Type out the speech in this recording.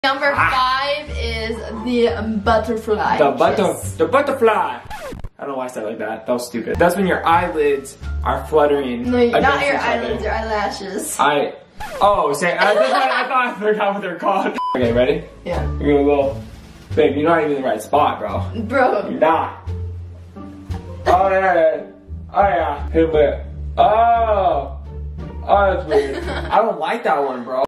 Number 5 is the butterfly. The butterfly. I don't know why I said it like that. That was stupid. That's when your eyelids are fluttering. No, not your eyelids, your eyelashes. Oh, say, I thought I forgot what they're called. Okay, ready? Yeah. You're gonna go, babe, you're not even in the right spot, bro. Bro. You're not. Oh, yeah. Oh, yeah. Hit a bit. Oh. Oh, that's weird. I don't like that one, bro.